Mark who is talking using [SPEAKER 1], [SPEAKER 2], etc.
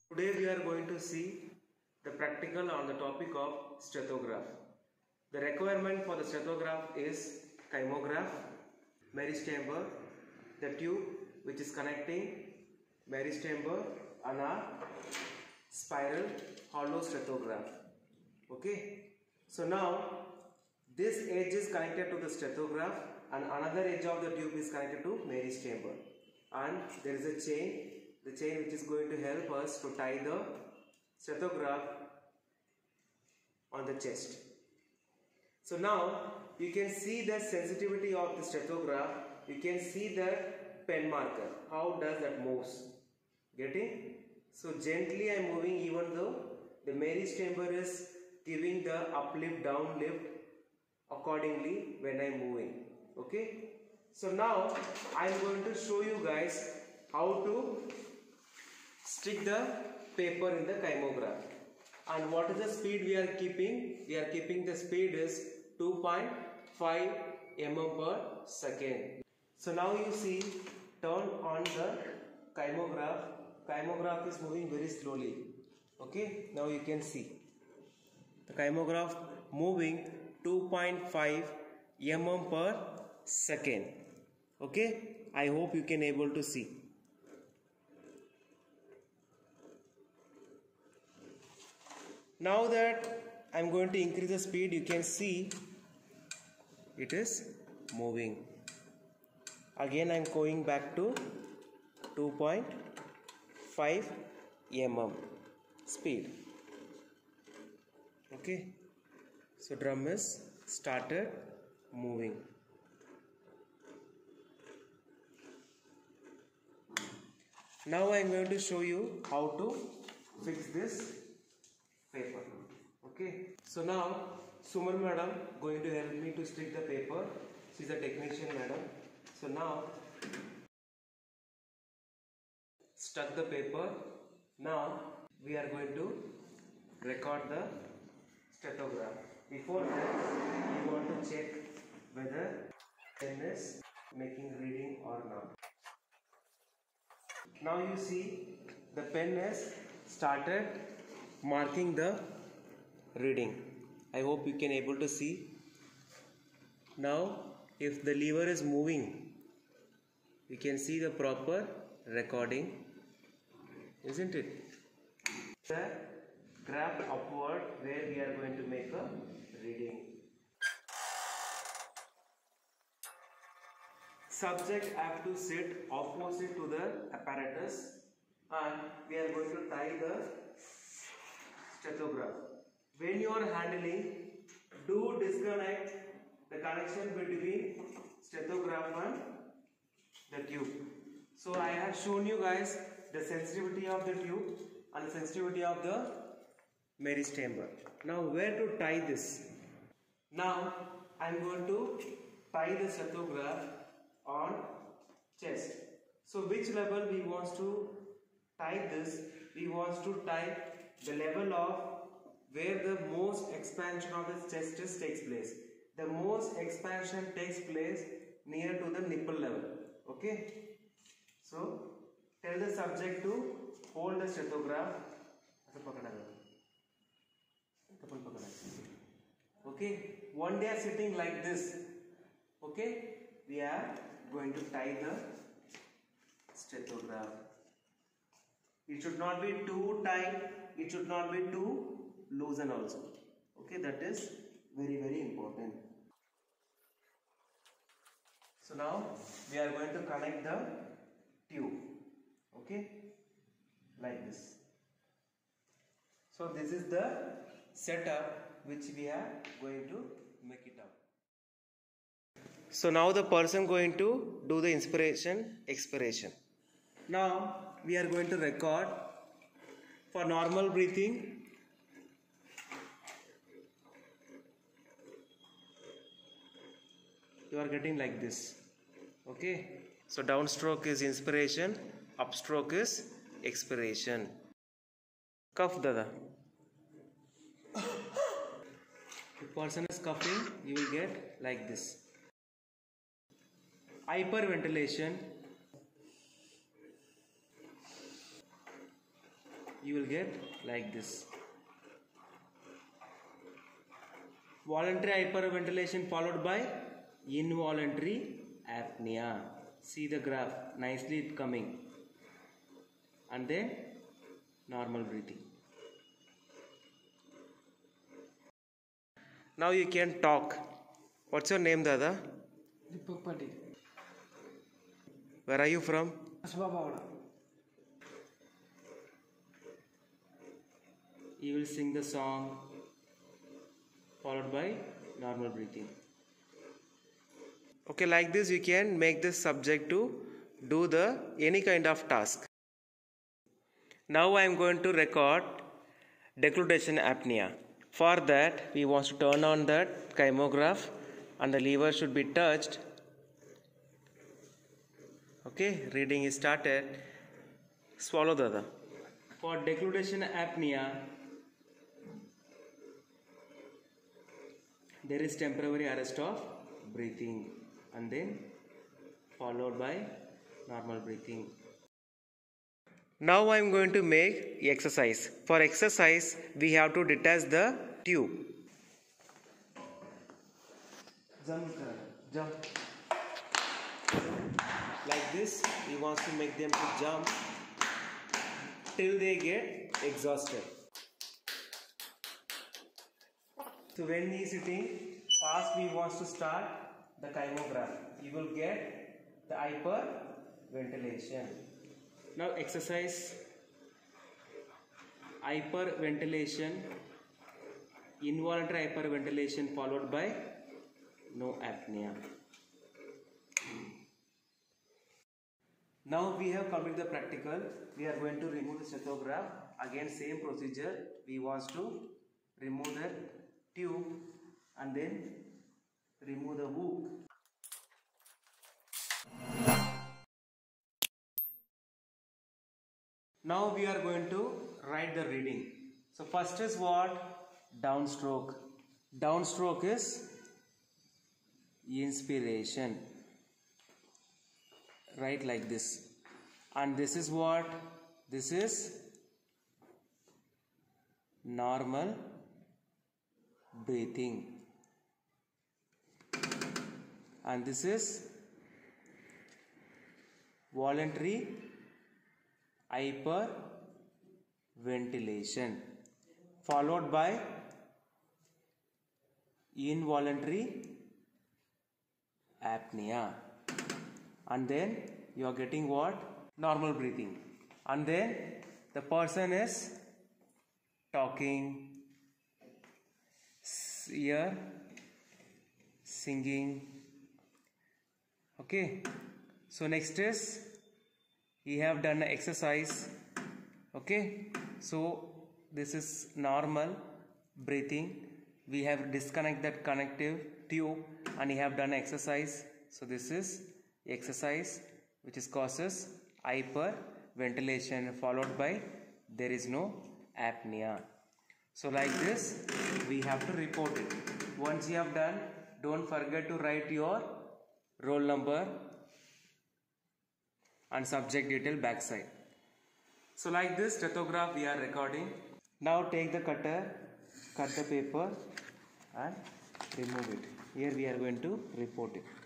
[SPEAKER 1] Today we are going to see the practical on the topic of stethograph. The requirement for the stethograph is kymograph, Mary's chamber, the tube which is connecting Mary's chamber and a spiral hollow stethograph. Okay. So now this edge is connected to the stethograph and another edge of the tube is connected to Mary's chamber, and there is a chain, the chain which is going to help us to tie the stethograph on the chest. So now you can see the sensitivity of the stethograph, you can see the pen marker, how does that moves, getting? So gently I am moving, even though the Mary's chamber is giving the uplift downlift accordingly when I am moving. Okay, so now I am going to show you guys how to stick the paper in the kymograph. And what is the speed we are keeping? We are keeping the speed is 2.5 mm per second. So now you see, turn on the kymograph. Kymograph is moving very slowly. Okay, now you can see the kymograph moving 2.5 mm per second. Okay, I hope you can able to see. Now that I am going to increase the speed, you can see it is moving. Again I am going back to 2.5 mm speed. Okay, so drum is started moving. Now I am going to show you how to fix this paper. Okay, so now Suman madam going to help me to stick the paper. She is a technician madam. So now stuck the paper. Now we are going to record the stethograph. Before that, we want to check whether pen is making reading or not. Now you see the pen has started marking the reading. I hope you can able to see. Now if the lever is moving, you can see the proper recording, isn't it? The graph upward where we are going to make a reading. Subject have to sit opposite to the apparatus and we are going to tie the stethograph. When you are handling, do disconnect the connection between stethograph and the tube. So I have shown you guys the sensitivity of the tube and the sensitivity of the Mary's chamber. Now where to tie this? Now I am going to tie the stethograph on chest. So which level we want to tie this? We want to tie the level of where the most expansion of the chest takes place. The most expansion takes place near to the nipple level. Okay. So tell the subject to hold the stethograph. Okay. One day sitting like this. Okay. We are going to tie the stethograph. It should not be too tight. It should not be too loosen also. Okay, that is very important. So now we are going to connect the tube. Okay, like this. So this is the setup which we are going to make it up. So now the person going to do the inspiration, expiration. Now we are going to record for normal breathing. You are getting like this. Okay. So downstroke is inspiration, upstroke is expiration. Cough dada. If person is coughing, you will get like this. Hyperventilation, you will get like this. Voluntary hyperventilation followed by involuntary apnea. See the graph, nicely coming. And then normal breathing. Now you can talk. What's your name, Dada?
[SPEAKER 2] Deepak Patil.
[SPEAKER 1] Where are you from?
[SPEAKER 2] Asbabawada.
[SPEAKER 1] You will sing the song followed by normal breathing. Okay, like this you can make this subject to do the any kind of task. Now I am going to record deglutition apnea. For that we want to turn on that kymograph and the lever should be touched. Okay, reading is started. Swallow Dada. For deglutition apnea, there is temporary arrest of breathing and then followed by normal breathing. Now I am going to make exercise. For exercise, we have to detach the tube. Jump. Like this, we want to make them to jump till they get exhausted. So when he is sitting, first we want to start the kymograph. You will get the hyperventilation. Now exercise hyperventilation, involuntary hyperventilation followed by no apnea. Now we have completed the practical. We are going to remove the stethograph. Again same procedure. We want to remove the tube and then remove the hook. Now we are going to write the reading. So first is what? Downstroke. Downstroke is inspiration. Write like this. And this is what? This is normal breathing. And this is voluntary hyperventilation followed by involuntary apnea, and then you are getting what? Normal breathing. And then the person is talking, here singing. Okay, so next is we have done exercise. Okay, so this is normal breathing. We have disconnect that connective tube and we have done exercise. So this is exercise which is causes hyperventilation followed by there is no apnea. So like this we have to report it. Once you have done, don't forget to write your roll number and subject detail backside. So like this stethograph we are recording. Now take the cutter, cut the paper and remove it. Here we are going to report it.